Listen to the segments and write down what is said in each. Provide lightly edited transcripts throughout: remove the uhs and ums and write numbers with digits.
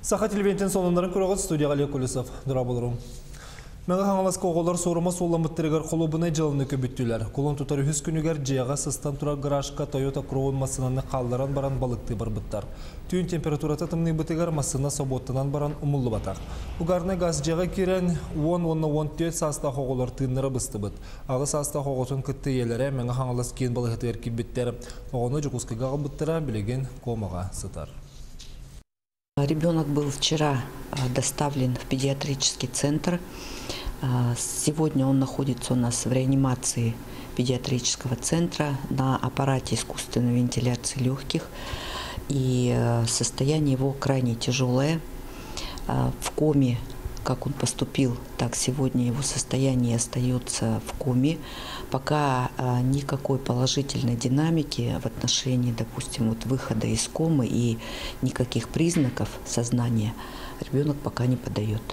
Саха телевизион сонындарын көрөгөт студияга Олег Колесов дыра болорун. Мага хаңалас коголор сорума солламыттырыгар колубуна жылыны көбүттүлөр. Колон тутар 100 күнүгөр жыяга сыстан тура гаражка Toyota Crown массынаны калларан баран балыкты барбыттар. Түйүн температурата тымны бытыгар массына соботтанан баран умуллу батак. Угарны газ жыяга кирен 10-14 саста коголор тыыннары быстыбыт. Агы саста коготун кытты елере мага хаңалас кийин балыгытыр кибиттер. Огону жукускага быттыра билеген комага сытар. Ребенок был вчера доставлен в педиатрический центр. Сегодня он находится у нас в реанимации педиатрического центра на аппарате искусственной вентиляции легких. И состояние его крайне тяжелое. В коме, как он поступил, так сегодня его состояние остается в коме. Пока никакой положительной динамики в отношении, допустим, выхода из комы и никаких признаков сознания ребенок пока не подает.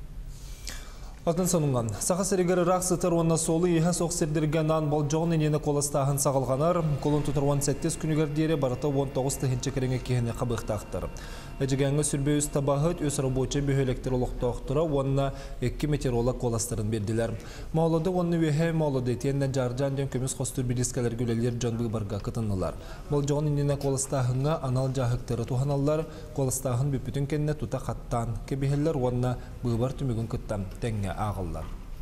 Атын сонуңан, саха серигері рақсытыр онна солы еға соқсердерген ан балжоғын енені қоластағын сағылғанар, колын тұтыр 17 күнігер дейірі барыта 19 тігінші кереңе кейіне қабықтақтыр. Әжігенгі сүрбе үз табағыт өз рабочы бөхелектер олықтақтыра онна 2 метеоролог қоластырын берділер. Маулады онны өйе маулады етеннен жаржан ден көміз қостыр біліскелер көлелер жонбы барға қытынылар. Балжоғын енені қоластағынға анал жағықтыры туханалар, қоластағын бүпітін кенне тута қаттан, кебехелер онна бұғбар түмігін күттан тәңе ağıllar.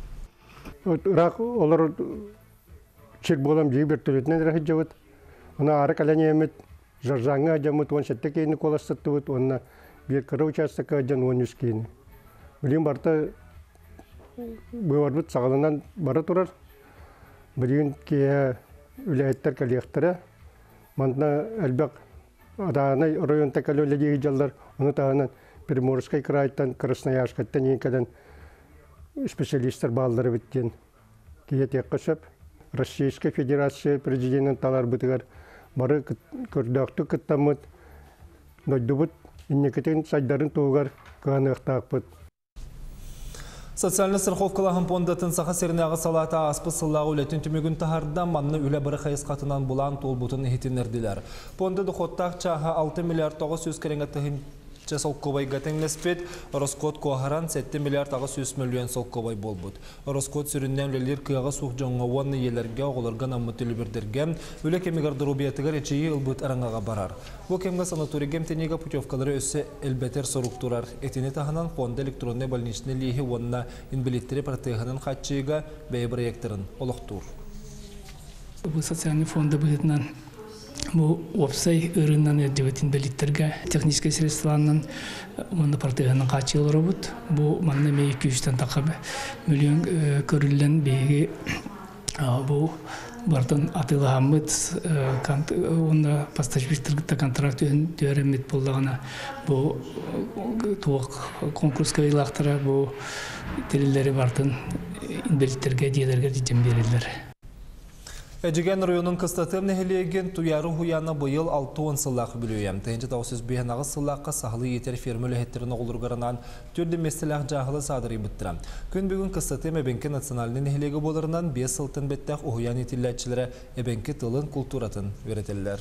Irak olur çek bolam jiy bertületnen rahit jawat. Ona ara kalanya jarjanga jamut on setteki ni kolastıttıt onna bir kara участка jan on yüskini. Bilim barta bu varbut sağlanan bara turar. Bugün ki ülayetler kaliyaktıra. Manda elbaq adana rayon takalolegi jallar onu tağanan Приморский крайдан Красноярскаттан енкадан специалисттер балдары биттен киетек кышып Российская Федерация президентин талар бытыгар бары көрдөктү кыттамыт нойдубут иннекетен сайдарын тугар каныктакпыт. Социальный страховкалахын пондатын саха сернағы салата аспы сыллағы үлетін түмігін тахарда манны үлі бірі қайысқатынан бұлан толбутын ехетінерділер. Понды дұқоттақ чаға 6 миллиард 900 кереңі тұхын солковай гатеңлеспет, Роскот кохаран 7 миллиард 100 миллион солковай болбуд. Роскот сүрінден үлелер кыяға сух жоңға уанны елерге оғылырған аммыты үлібірдерген, үлі кемігар дұрубиятығар ечейі ұлбыт араңаға барар. Бұл кемгі санатория темнеге путевкалары өсі әлбәтер соруқтурар. Этіне тағынан фонда электронный больничный лейхи уанна инбилеттері партияғынан қатшыға бәй проекторын олықтур. Бұл социальный фонда бұғытынан bu opsay üründen erdevetin belirtirge teknik sredстволарынан onu partiyanın kaç yıl robot bu manne me 200'ten takabı milyon körülen bir bu bardan atılı hamit onu pastacıstırgıta kontrakt öğrenmet bulduğuna bu tuğ konkurs kayılaktara bu delilleri bardan belirtirge diyelerge diyeceğim verirler. Әжіген районын қыстатым нәхелеген туяры хуяна бұйыл 6-10 сыллақы білуем. Тәйінчі таусыз бейінағы сыллаққа сағылы етер фермілі әттерін оғылырғарынан түрді местіләқ жағылы садыры бұттыра. Күн бүгін қыстатым әбенкі националны нәхелегі болырынан 5 сылтын беттәқ ұхуян етілләтчілері әбенкі тылын культуратын өретелілер.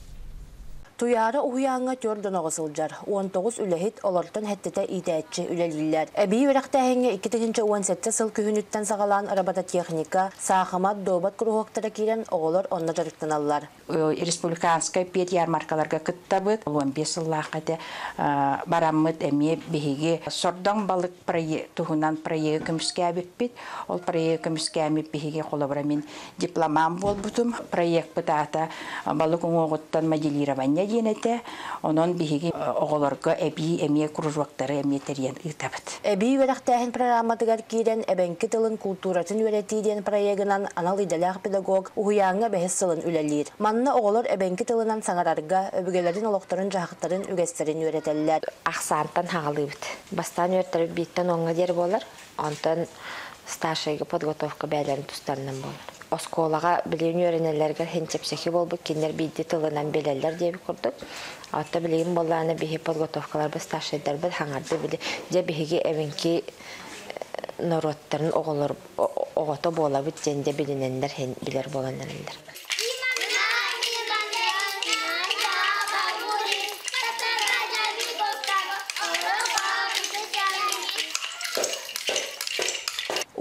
Tuyarı uyanğa gördün oğuzulcar. 19 ülehit olortan hettete idetçi üleliller. Ebi verekteğine 2017 sıl kühünütten sağalan arabada texnika, sağamat dobat kuruhoktara kiren oğulur onna jarıktan allar. Respublikanskay bir yarmarkalarga kıttabıt. 15 yıllaqada baramıt emiye bihigi sordan balık proye tuhunan proye kömüskabit bit. Ol proye kömüskabit bihigi kolabaramin diplomam bolbutum. Proyek bıtata balık oğuttan madiliravanya yenete onun bihigi oğulurga ebi emiye kurujvaktары emiye teriyen ıtabıt. Ebi verekteğin programadıgar kiren ebenki tılın kulturatın öğrettiğin proyeginan anal idalaq pedagog uyanğa behes sılın ülelir. Manna oğulur ebenki tılından sanararga öbügelerin oloqtarın jahıqtarın ügesterin öğreteller. Ақсантан хағалыбыт. Бастан өрттері биттен оңға дер болар, онтан сташайғы подготовка бәлерін тұстанынан болар. Осколаға білейін өренелерге хенчепсеки болбы, кендер бейді тылынан белелер деп құрдық. Атта білейін болағына бейі подготовкалар біз сташайдар бір хаңарды білі. Де бейге әвенки народтарын оғыты болабыт, женде білінендер, білер боланларындыр.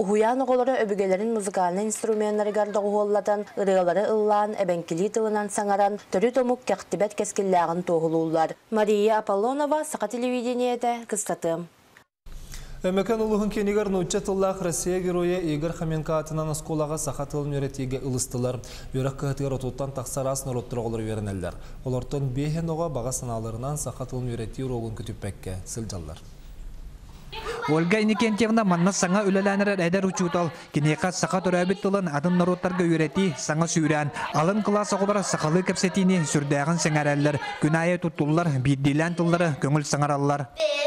Уһуян оголары өбүгелерин музыкальный инструменттары гарда уоллатан, ырыалары ыллаан, эбенкили тылынан саңаран, төрү томук кяхтибет кескиллаагын тоғылуулар. Мария Аполлонова, Сақа телевидениеде, кыстатым. Өмөкөн улуғын кенігер нұтча тыллақ Россия героя Игорь Хоменко атынан осколаға сақа тылын өретеге ылыстылар. Өрек кығытығыр отуттан тақсарас нұроттыр олар верінелер. Олардың бейхен оға баға саналарынан сақа тылын өретеге ролын күтіппәкке сылжалар. Ольга Никентьевна манна саңа үлеләнер әдер учутал. Кенеқа сақа түрәбіт тылын атын народтарға өрети саңа сүйрән. Алын класс оғылар сақалы кәпсетini сүрдәғын сәңәрәлілер. Күнайы тұттулар, биддилән тыллары көңіл саңаралылар.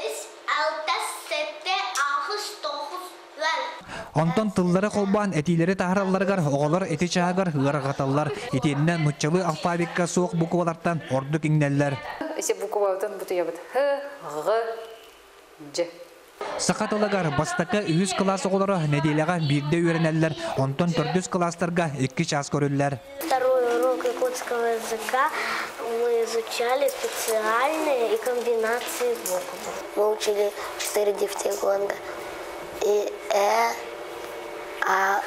Онтон тыллары қолбан әтилері тағыраларғар, оғылар әті чағығар, ғырғаталар. Етеніне нұтчалы алфавикка соқ буквалардан орды кеңнеллер. Есе буквалардан бұты ябыд. Х, Г, Ж. Сақатылығар бастақы 100 класс оғылары неделеға бірде үйренеллер. Онтон 400 класстарға 2 час көрілілер. Второй урок якутского языка мы изучали специальные и комбинации букв. Мы учили 4 дифтигонга. И, А,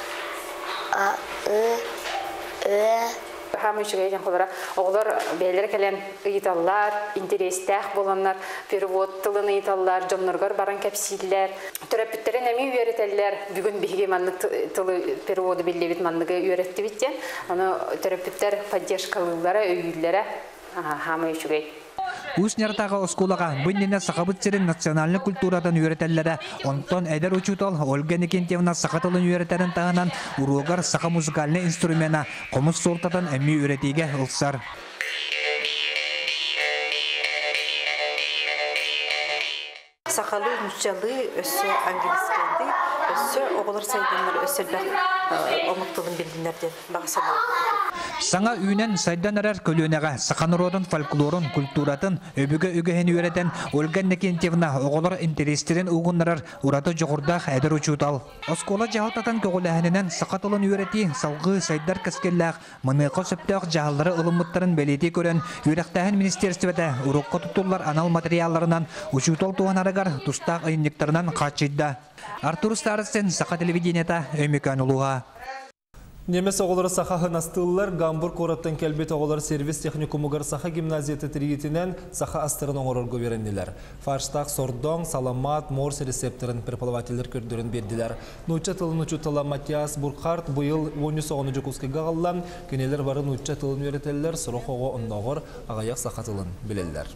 Хамы үшігейден қолыра. Оғылар бәлер кәлен ұйталар, интерестәқ боланлар, перевод тылын ұйталар, жонларғар баран кәпсейлер. Түрәпіттерін әмей үйеретелер. Бүгін бігі манны тылы переводы белдебет манныға үйеретті біттен. Түрәпіттер поддержкалылары, өйілері хамы үшігей. Уснертағы осколаға бұннені сақабытсерін национальны культурадан үйретелері. Онтон әдер учутал Ольга Никентьевна сақатылын үйретерін тағынан ұруғар сақа музыкальны инструмена қомыз солтатын әмі үйретеге ұлсар. Сақалы мүшчалы өсі ангелискенді, өсі оғылар сайданлар өсілбәк омықтылын білдінерден бағысанар. Саңа үйнен сайдан әрәр көлінеға сақаныродын фольклорын, культуратын өбігі үгіхен үйретен Ольга Никентьевна оғылар интерестерін ұғынырар ұраты жоғырдақ әдір ұчутал. Оскола жағалтатан көгіләхінінен сақатылын үйреті салғы сайдар кәскелләқ мұнықы сөптәқ жағалары ұлымыттарын бәлеті көрін үйректәхін министерстветі ұрыққа тұттулар анал материалларынан ұчутал туғанарығар тұстақ айынлықтарынан қатшыйда. Артур Старостен, Сақа телевидениета, Өмекан ұлуға. Немес оғылары сақағын астылылар Гамбург ораттан кәлбет оғылар сервис техникумығыр сақа гимназияты тіргетінен сақа астырын оңырырғы веренділер. Фарштақ, сордоң, саламат, морс рецепторын преподавателер көрдерін берділер. Нұтча тылын ұчутала Матиас Бурқарт бұйыл 13 жүкускіға қаллан, кенелер бары нұтча тылын веретелер, сұрық оғы ұннағыр ағаяқ сақа тылын білелер.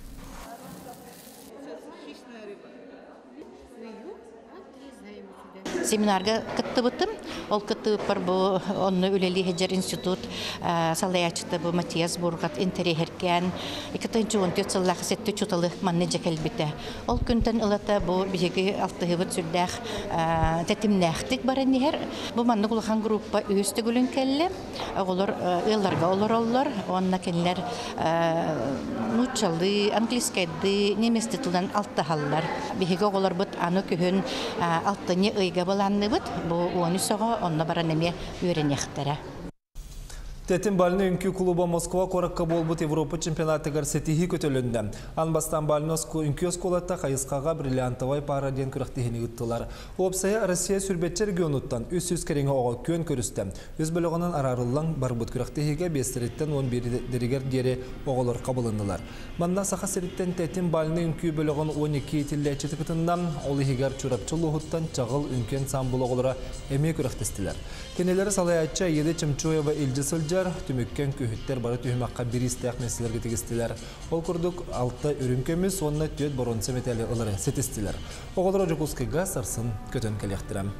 Семинарға кітті бұттым. Ол кітті бар бұл онны үлелі хеджер институт салаячыты бұл Матиас Бургат интерехеркен. 2014 сыллағы сетті чуталы манны жекел біті. Ол күнтен ұлата бұл бігеге алтығыбыт сүрдәқ тәтімнәқтік барын нехер. Бұл манны құлған группа өсті күлін кәлі. Олар ұлларға олар. Онна кәлілер нұтчалы, англискайды, неместі тұлдан алты халылар. Бігеге олар бұт аны күйін алтыны ұйға боланны бұд, бұл оны соға онына бара неме үйренектері. Тетин балны үнкі клуба Москва коракка болбут Европа чемпионатыгар сетихи көтөлінді. Анбастан балны үнкі осколатта қайысқаға бриллиантовай пара ден күріқтігіні ұттылар. Опсая Россия сүрбетчі регионуттан 300 кереңі оға көн көрісті. Өз бөліғынан арарылың барбут күріқтігіге 5-реттен 11 дерігер дері оғылар қабылындылар. Манда сақа серіттен тетин балны үнкі бөліғын 12 етілі күтіндан олығығар чурапчылы ұттан чағыл үнкен самбыл оғылыра әме күріқтістілер. Кенелері салаятча Еді Чымчоева Илжі Сылжар түміккен күйіттер бары түйімаққа бір істәқ мәселерге тегістілер. Ол күрдік 6 үрінкеміз, онына түйет боронсы метәлі ұлары сетістілер. Оғылыр Жокускайға сарсын көтін кәлектірім.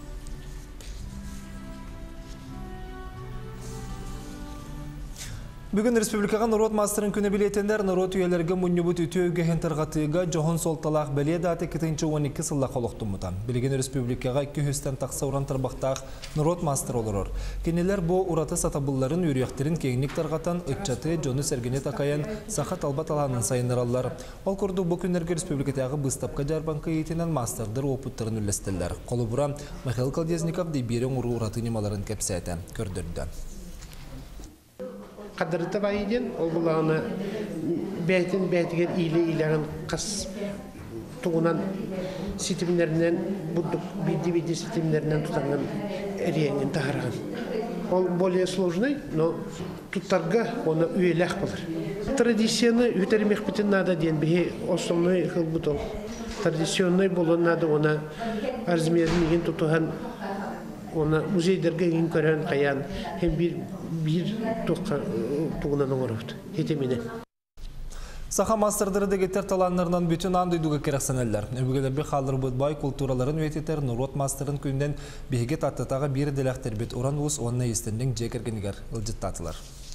Бүгін республикаға народ мастерын күні білетендер народ үйелерге мұннебут үтеуге хентерғатыға жоғын солталақ бәле даты 2-12 сылла қолықтың мұтан. Білген республикаға 200-тен тақса ұран тарбақтақ народ мастер олырыр. Кенелер бұл ұраты сатабылларын үйректерін кеңнік тарғатан үтчаты жоны сәргене тақайын сақа талбат аланын сайыныралар. Ол күрді бұл күнерге республикатағы бұстапқа жарбанқы етінен мастердер опыттарын үлестілер. Қолы бұра Михаил Колдезников дейберен ұры ұраты немаларын кәпсәті көрдірді. Қадырыты байыден, ол бұлағына бәйтігер илі-илеген қас тугунан ситимнеринен буддук биди ситимнеринен тутанган эриеңин тахарган. Он более сложный, но туттарга оны үйелек болар. Традицияны үтермек битин надо ден бихи основной хылбутол. Традиционный болон надо оны арзмерин тутухан оны музейдерге ген көрөн каян hem bir тугунан оңорот. Хетемине. Саха мастырдыры дегеттер таланларынан бүтін андойдуға керексенелер. Өбігелер бір қалыр бұдбай культураларын өтетер Нұрот мастырын күнден бейгет аттатаға бір делектер бет оран ұлыс онына естенден жекергенігер ұлжыттатылар.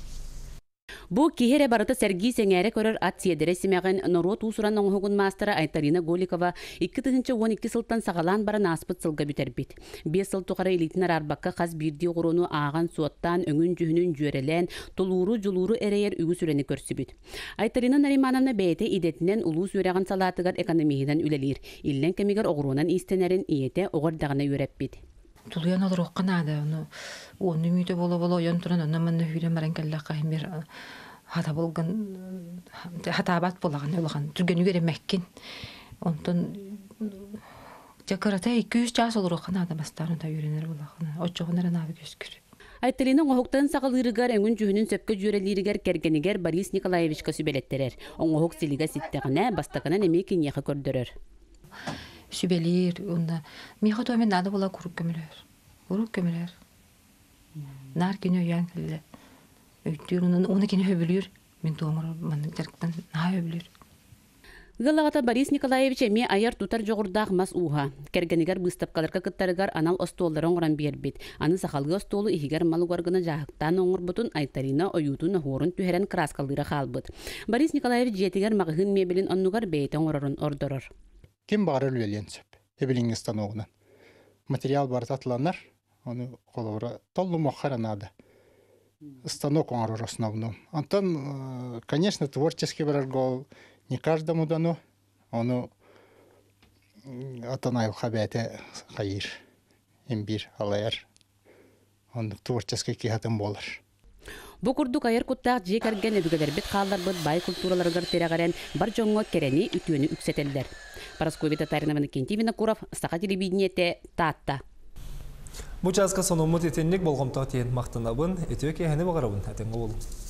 Бу кихере барыты Сергей Сеңәре көрөр ат сиедере симеген Нұрот усуран оңғығын мастыры Айтарина Голикова 2012 сылттан сағалан барын аспыт сылға бүтербит. 5 сыл тұқары элитінер арбаққа қаз бірді ғырону аған суаттан өңін жүхінін жөрелен, толуру жылуру әрейер үгі сүрені көрсібіт. Айтарина Наримановна бәйті идетінен улус өреген салатығар экономиядан үлелер. Иллен кемегер оғыруынан истенерін иеті оғырдағына өрепбит. Тулуян олар оққанады, оны мүйті болу-болу ойын тұрын, оны мұнны үйрен баран кәлі қайымер хата болған, хата абат болаған, олған, түрген үйгері мәккен. Онтын жақырата 200 жас олар оққанады, бастарын да үйренер болаған, отчоғынарын абы көскір. Айталының оғықтан сағалырығар өңін жүхінің сөпкі жөрелерігер кергенігер Борис Николаевичка сүбелеттерер. Оңғық селіға сеттіғіне бастықынан әмейкен еқі көрдірер. Sübelir, onda miha tomen nada bola kuruk kömüler. Nar günü yankılı. Ötür onu kine höbülür. Min tomar manın terkten ha höbülür. Gılağata Борис Николаевич әме аяр тутар жоғырдақ мас уға. Кергенігер бұстапқаларға кыттарығар анал остолларын оран бербет. Аны сақалғы остолы ихигер малуғарғына жағықтан оңыр бұтын Айтарина ойутын хорын түхерен краскалдыра қалбыт. Борис Николаевич жетігер мағығын мебелін оннуғар бейтен орырын ордырыр. Kim bağırır ölen söp? Ebilingistan oğunan. Material var tatlanlar. Onu kolora толлу мохара надо. Станок он в основном. Антон, конечно, творческий врагол не каждому дано. Он атанай хабете хайр, имбир, алайр. Он творческий кихатым болар. Бу курдук айыр куттақ жек әрген өбігелер бет қалар бұд бай культураларығар терағарен бар жоңға керені үтуені үксетелдер. Параскови Татаринова Кентивина Куров, Саха телевидениете Татта. Бұчасқа сонымыт етенлік болғымтақ тейін мақтынабын, етеуке әне бағарабын, әтенгі болу.